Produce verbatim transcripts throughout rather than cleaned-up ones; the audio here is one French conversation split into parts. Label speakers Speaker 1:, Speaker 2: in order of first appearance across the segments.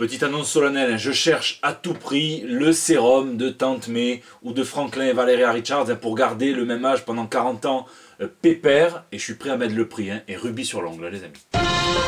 Speaker 1: Petite annonce solennelle, je cherche à tout prix le sérum de Tante May ou de Franklin et Valeria Richards pour garder le même âge pendant quarante ans euh, pépère, et je suis prêt à mettre le prix, hein, et rubis sur l'ongle les amis.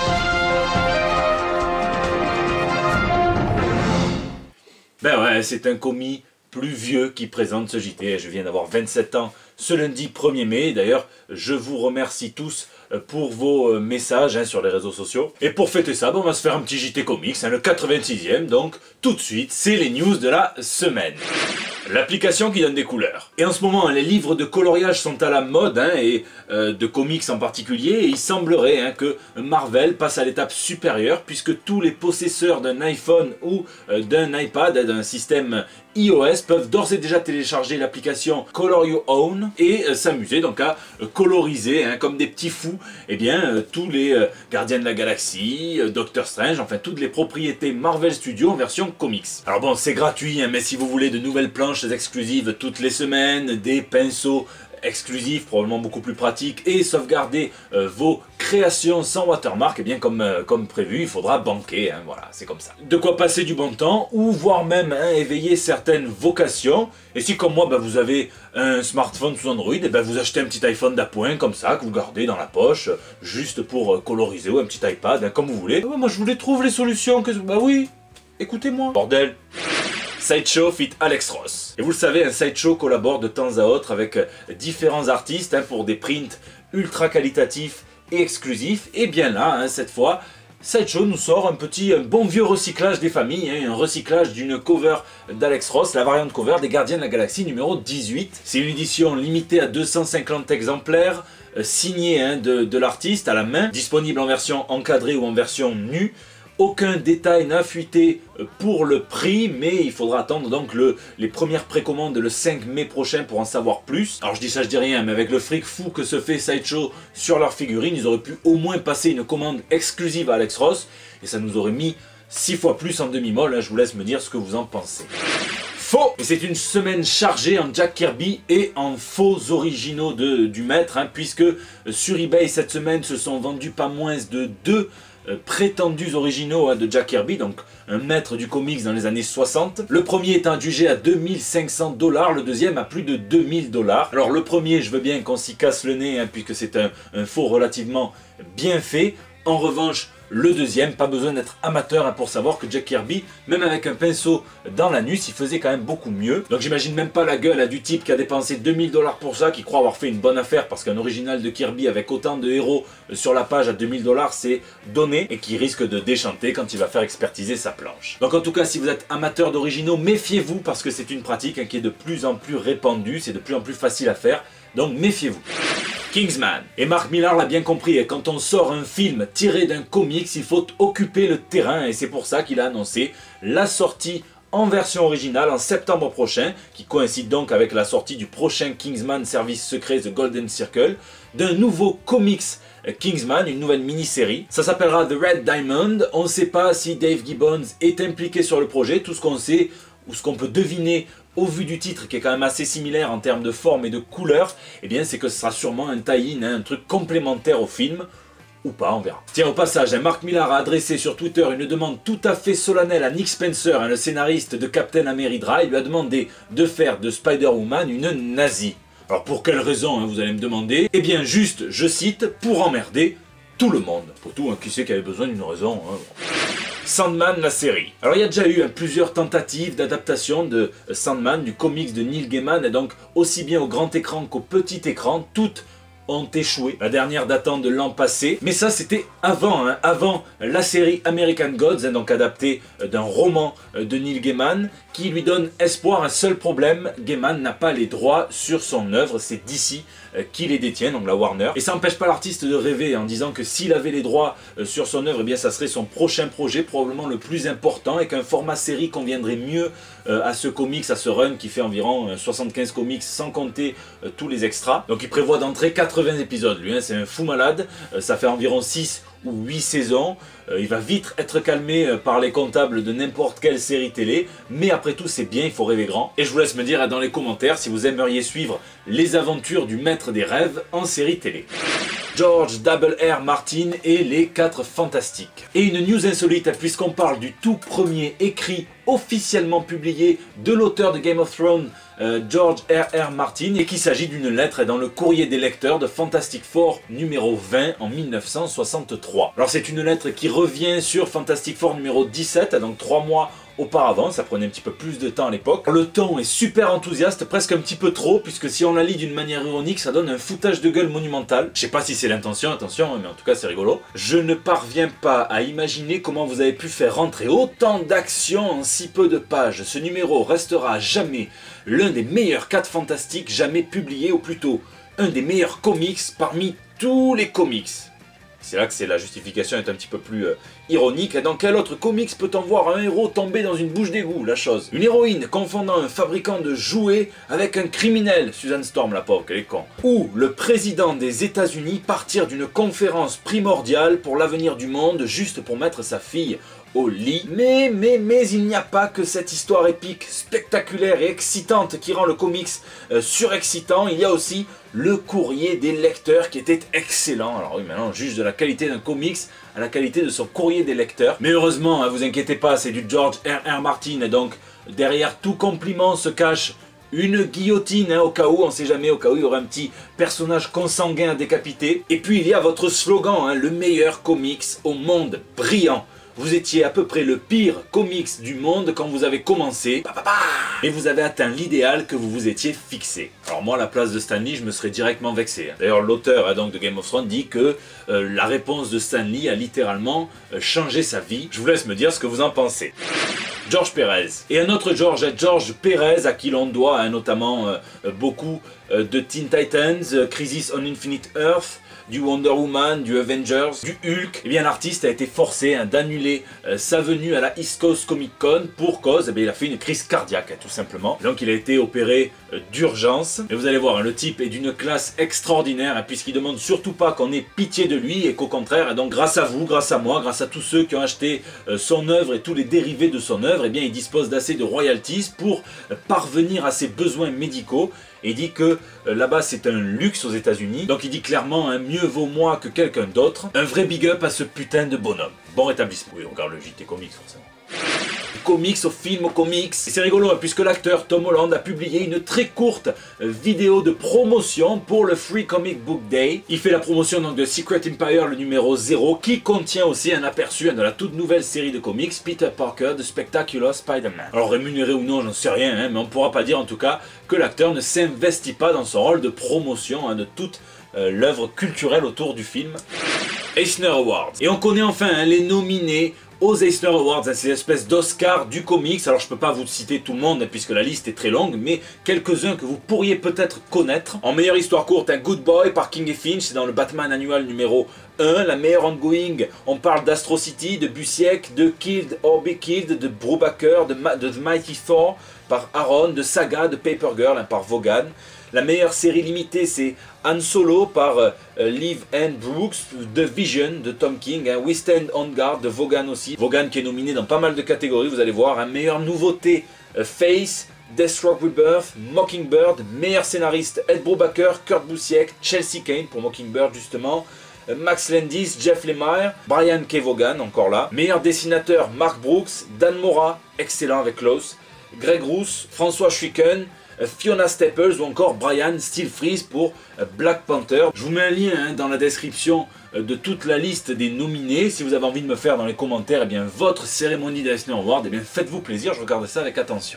Speaker 1: Ben ouais, c'est un commis plus vieux qui présente ce J T. Je viens d'avoir vingt-sept ans ce lundi premier mai. D'ailleurs, je vous remercie tous pour vos messages hein, sur les réseaux sociaux. Et pour fêter ça, bon, on va se faire un petit J T Comics, hein, le quatre-vingt-sixième. Donc, tout de suite, c'est les news de la semaine. L'application qui donne des couleurs. Et en ce moment, les livres de coloriage sont à la mode, hein, et euh, de comics en particulier, et il semblerait hein, que Marvel passe à l'étape supérieure, puisque tous les possesseurs d'un iPhone ou euh, d'un iPad, hein, d'un système iOS, peuvent d'ores et déjà télécharger l'application Color Your Own et euh, s'amuser donc à euh, coloriser, hein, comme des petits fous, eh bien, euh, tous les euh, Gardiens de la Galaxie, euh, Doctor Strange, enfin toutes les propriétés Marvel Studios en version comics. Alors bon, c'est gratuit, hein, mais si vous voulez de nouvelles planches exclusives toutes les semaines, des pinceaux exclusifs, probablement beaucoup plus pratiques, et sauvegarder euh, vos créations sans watermark, et bien comme, euh, comme prévu, il faudra banquer, hein, voilà, c'est comme ça. De quoi passer du bon temps, ou voire même hein, éveiller certaines vocations, et si comme moi bah, vous avez un smartphone sous Android, et ben vous achetez un petit iPhone d'appoint comme ça, que vous gardez dans la poche, juste pour euh, coloriser, ou un petit iPad, hein, comme vous voulez. Ah, moi je vous les trouve les solutions, que... bah oui, écoutez-moi. Bordel. Sideshow fit Alex Ross. Et vous le savez, un Sideshow collabore de temps à autre avec différents artistes hein, pour des prints ultra qualitatifs et exclusifs. Et bien là, hein, cette fois, Sideshow nous sort un petit un bon vieux recyclage des familles, hein, un recyclage d'une cover d'Alex Ross, la variante cover des Gardiens de la Galaxie numéro dix-huit. C'est une édition limitée à deux cent cinquante exemplaires, euh, signée hein, de, de l'artiste à la main, disponible en version encadrée ou en version nue. Aucun détail n'a fuité pour le prix, mais il faudra attendre donc le, les premières précommandes le cinq mai prochain pour en savoir plus. Alors je dis ça, je dis rien, mais avec le fric fou que se fait Sideshow sur leurs figurines, ils auraient pu au moins passer une commande exclusive à Alex Ross, et ça nous aurait mis six fois plus en demi-molle, hein, je vous laisse me dire ce que vous en pensez. Faux! Et c'est une semaine chargée en Jack Kirby et en faux originaux de, du maître, hein, puisque sur eBay cette semaine se sont vendus pas moins de deux Euh, prétendus originaux hein, de Jack Kirby, donc un maître du comics dans les années soixante. Le premier est adjugé à deux mille cinq cents dollars, le deuxième à plus de deux mille dollars. Alors le premier, je veux bien qu'on s'y casse le nez, hein, puisque c'est un, un faux relativement bien fait. En revanche, le deuxième, pas besoin d'être amateur hein, pour savoir que Jack Kirby, même avec un pinceau dans l'anus, il faisait quand même beaucoup mieux. Donc j'imagine même pas la gueule hein, du type qui a dépensé deux mille dollars pour ça, qui croit avoir fait une bonne affaire parce qu'un original de Kirby avec autant de héros sur la page à deux mille dollars c'est donné, et qui risque de déchanter quand il va faire expertiser sa planche. Donc en tout cas, si vous êtes amateur d'originaux, méfiez-vous parce que c'est une pratique hein, qui est de plus en plus répandue, c'est de plus en plus facile à faire, donc méfiez-vous. Kingsman. Et Mark Millar l'a bien compris, et quand on sort un film tiré d'un comics, il faut occuper le terrain, et c'est pour ça qu'il a annoncé la sortie en version originale en septembre prochain, qui coïncide donc avec la sortie du prochain Kingsman Service Secret The Golden Circle, d'un nouveau comics Kingsman, une nouvelle mini-série. Ça s'appellera The Red Diamond. On ne sait pas si Dave Gibbons est impliqué sur le projet, tout ce qu'on sait, ou ce qu'on peut deviner au vu du titre, qui est quand même assez similaire en termes de forme et de couleur, eh bien c'est que ce sera sûrement un tie-in, hein, un truc complémentaire au film, ou pas, on verra. Tiens, au passage, hein, Mark Millar a adressé sur Twitter une demande tout à fait solennelle à Nick Spencer, hein, le scénariste de Captain America. Il lui a demandé de faire de Spider-Woman une nazie. Alors pour quelle raison, hein, vous allez me demander? Eh bien juste, je cite, pour emmerder tout le monde. Pour tout, hein, qui sait qui avait besoin d'une raison, hein. Sandman, la série. Alors il y a déjà eu hein, plusieurs tentatives d'adaptation de Sandman, du comics de Neil Gaiman, et donc aussi bien au grand écran qu'au petit écran, toutes ont échoué. La dernière datant de l'an passé, mais ça c'était avant, hein, avant la série American Gods, hein, donc adaptée d'un roman de Neil Gaiman, qui lui donne espoir. Un seul problème, Gaiman n'a pas les droits sur son œuvre, c'est D C qui les détient, donc la Warner. Et ça n'empêche pas l'artiste de rêver en disant que s'il avait les droits sur son œuvre, eh bien ça serait son prochain projet, probablement le plus important, et qu'un format série conviendrait mieux à ce comics, à ce run qui fait environ soixante-quinze comics sans compter tous les extras. Donc il prévoit d'entrer quatre-vingts épisodes, lui, hein, c'est un fou malade, ça fait environ six ou huit saisons, il va vite être calmé par les comptables de n'importe quelle série télé, mais après tout c'est bien, il faut rêver grand. Et je vous laisse me dire dans les commentaires si vous aimeriez suivre les aventures du maître des rêves en série télé. George Double R Martin et les quatre Fantastiques. Et une news insolite puisqu'on parle du tout premier écrit officiellement publié de l'auteur de Game of Thrones, euh, George R R Martin, et qu'il s'agit d'une lettre dans le courrier des lecteurs de Fantastic Four numéro vingt en mille neuf cent soixante-trois. Alors c'est une lettre qui revient sur Fantastic Four numéro dix-sept, donc trois mois auparavant, ça prenait un petit peu plus de temps à l'époque. Le ton est super enthousiaste, presque un petit peu trop, puisque si on la lit d'une manière ironique, ça donne un foutage de gueule monumental. Je sais pas si c'est l'intention, attention, mais en tout cas c'est rigolo. Je ne parviens pas à imaginer comment vous avez pu faire rentrer autant d'action en si peu de pages. Ce numéro restera à jamais l'un des meilleurs quatre fantastiques jamais publiés, ou plutôt un des meilleurs comics parmi tous les comics. C'est là que c'est la justification est un petit peu plus euh, ironique. Dans quel autre comics peut-on voir un héros tomber dans une bouche d'égout, la chose? Une héroïne confondant un fabricant de jouets avec un criminel, Susan Storm la pauvre, qu'elle est con. Ou le président des États-Unis partir d'une conférence primordiale pour l'avenir du monde juste pour mettre sa fille au lit. Mais, mais, mais il n'y a pas que cette histoire épique, spectaculaire et excitante qui rend le comics euh, surexcitant. Il y a aussi le courrier des lecteurs qui était excellent. Alors oui, maintenant on juge de la qualité d'un comics à la qualité de son courrier des lecteurs. Mais heureusement, hein, vous inquiétez pas, c'est du George R R Martin. Donc derrière tout compliment se cache une guillotine, hein, au cas où, on sait jamais, au cas où il y aura un petit personnage consanguin à décapiter. Et puis il y a votre slogan, hein, le meilleur comics au monde, brillant. Vous étiez à peu près le pire comics du monde quand vous avez commencé, et vous avez atteint l'idéal que vous vous étiez fixé. Alors moi, à la place de Stan Lee, je me serais directement vexé. D'ailleurs, l'auteur hein, donc de Game of Thrones dit que euh, la réponse de Stan Lee a littéralement euh, changé sa vie. Je vous laisse me dire ce que vous en pensez. George Pérez. Et un autre George, George Pérez, à qui l'on doit hein, notamment euh, beaucoup euh, de Teen Titans, euh, Crisis on Infinite Earth, du Wonder Woman, du Avengers, du Hulk. Eh bien l'artiste a été forcé hein, d'annuler euh, sa venue à la East Coast Comic Con pour cause, eh bien, il a fait une crise cardiaque hein, tout simplement. Et donc il a été opéré euh, d'urgence. Et vous allez voir, hein, le type est d'une classe extraordinaire hein, puisqu'il demande surtout pas qu'on ait pitié de lui et qu'au contraire, hein, donc grâce à vous, grâce à moi, grâce à tous ceux qui ont acheté euh, son œuvre et tous les dérivés de son œuvre, eh bien il dispose d'assez de royalties pour euh, parvenir à ses besoins médicaux. Et il dit que euh, là-bas c'est un luxe aux États-Unis. Donc il dit clairement, hein, mieux vaut moi que quelqu'un d'autre. Un vrai big up à ce putain de bonhomme. Bon rétablissement. Oui, on regarde le J T Comics forcément. Comics au film, au comics. Et c'est rigolo hein, puisque l'acteur Tom Holland a publié une très courte euh, vidéo de promotion pour le Free Comic Book Day. Il fait la promotion donc de Secret Empire, le numéro zéro, qui contient aussi un aperçu hein, de la toute nouvelle série de comics Peter Parker, The Spectacular Spider-Man. Alors rémunéré ou non, j'en sais rien, hein, mais on ne pourra pas dire en tout cas que l'acteur ne s'investit pas dans son rôle de promotion hein, de toute euh, l'œuvre culturelle autour du film. Eisner Awards. Et on connaît enfin hein, les nominés aux Eisner Awards, hein, ces espèces d'Oscars du comics. Alors je peux pas vous citer tout le monde hein, puisque la liste est très longue, mais quelques-uns que vous pourriez peut-être connaître. En meilleure histoire courte, un Good Boy par King et Finch, c'est dans le Batman annual numéro un. La meilleure ongoing, on parle d'Astro City, de Busiek, de Killed or Be Killed, de Brubaker, de, Ma de The Mighty Thor par Aaron, de Saga, de Paper Girl hein, par Vaughan. La meilleure série limitée, c'est Han Solo par euh, Liv Ann Brooks, The Vision de Tom King, hein, We Stand on Guard de Vaughan aussi. Vaughan qui est nominé dans pas mal de catégories, vous allez voir. Hein, meilleure nouveauté, euh, Face, Deathstroke Rebirth, Mockingbird. Meilleur scénariste, Ed Brubaker, Kurt Busiek, Chelsea Kane pour Mockingbird justement. Euh, Max Landis, Jeff Lemire, Brian K. Vaughan, encore là. Meilleur dessinateur, Mark Brooks, Dan Mora, excellent avec Klaus, Greg Russo, François Schwicken, Fiona Staples ou encore Brian Stelfreeze pour Black Panther. Je vous mets un lien hein, dans la description de toute la liste des nominés. Si vous avez envie de me faire dans les commentaires eh bien, votre cérémonie d'Eisner Award, eh bien faites-vous plaisir, je regarde ça avec attention.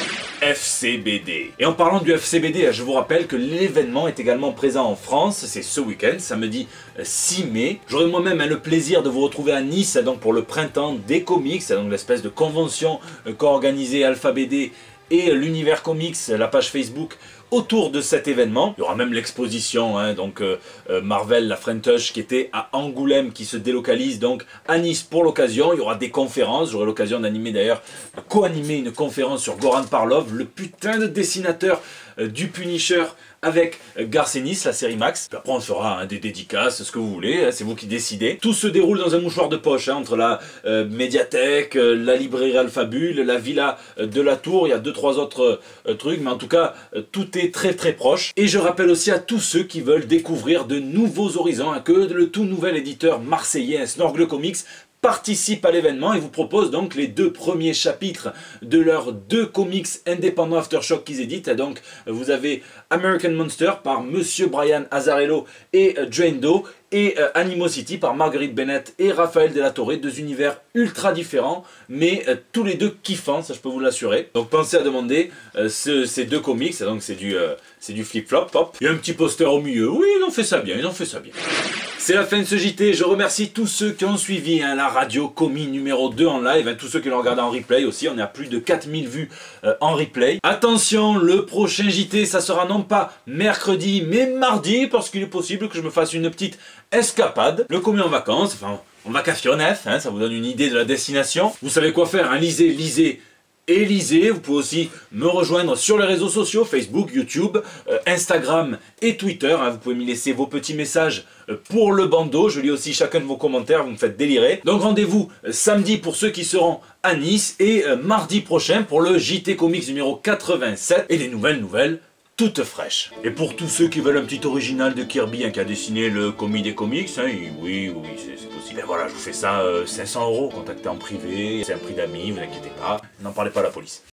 Speaker 1: F C B D. Et en parlant du F C B D, je vous rappelle que l'événement est également présent en France, c'est ce week-end, samedi six mai. J'aurai moi-même hein, le plaisir de vous retrouver à Nice donc pour le printemps des comics, donc l'espèce de convention euh, qu'a organisé Alpha B D et l'univers comics, la page Facebook autour de cet événement. Il y aura même l'exposition, hein, donc euh, Marvel, la Frentush qui était à Angoulême, qui se délocalise donc à Nice pour l'occasion. Il y aura des conférences, j'aurai l'occasion d'animer d'ailleurs, de co-animer une conférence sur Goran Parlov, le putain de dessinateur euh, du Punisher avec Garcenis, la série Max. Puis après on fera hein, des dédicaces, ce que vous voulez, hein, c'est vous qui décidez. Tout se déroule dans un mouchoir de poche, hein, entre la euh, médiathèque, euh, la librairie Alphabule, la villa euh, de la Tour, il y a deux trois autres euh, trucs, mais en tout cas, euh, tout est sortez très très proche. Et je rappelle aussi à tous ceux qui veulent découvrir de nouveaux horizons hein, que le tout nouvel éditeur marseillais Snorgle Comics participe à l'événement et vous propose donc les deux premiers chapitres de leurs deux comics indépendants Aftershock qu'ils éditent. Donc vous avez American Monster par Monsieur Brian Azzarello et Jane Doe et euh, Animosity par Marguerite Bennett et Raphaël de la Torre, deux univers ultra différents mais euh, tous les deux kiffants, ça je peux vous l'assurer. Donc pensez à demander euh, ce, ces deux comics, donc c'est du, euh, c'est du flip-flop, pop. Il y a un petit poster au milieu, oui ils ont fait ça bien, ils ont fait ça bien. C'est la fin de ce J T, je remercie tous ceux qui ont suivi hein, la radio Comi numéro deux en live, hein, tous ceux qui l'ont regardé en replay aussi, on est à plus de quatre mille vues euh, en replay. Attention, le prochain J T, ça sera non pas mercredi, mais mardi, parce qu'il est possible que je me fasse une petite escapade. Le Comi en vacances, enfin, on va qu'à Fionef, hein, ça vous donne une idée de la destination. Vous savez quoi faire, hein, lisez, lisez. Et lisez, vous pouvez aussi me rejoindre sur les réseaux sociaux, Facebook, YouTube, euh, Instagram et Twitter. Hein, vous pouvez me laisser vos petits messages euh, pour le bandeau. Je lis aussi chacun de vos commentaires, vous me faites délirer. Donc rendez-vous euh, samedi pour ceux qui seront à Nice et euh, mardi prochain pour le J T Comics numéro quatre-vingt-sept et les nouvelles nouvelles toutes fraîches. Et pour tous ceux qui veulent un petit original de Kirby hein, qui a dessiné le Comi des comics, hein, oui, oui, c'est possible. Et voilà, je vous fais ça euh, cinq cents euros, contactez en privé, c'est un prix d'amis, vous inquiétez pas, n'en parlez pas à la police.